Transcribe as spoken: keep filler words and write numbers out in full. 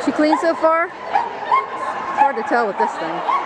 She clean so far? It's hard to tell with this thing.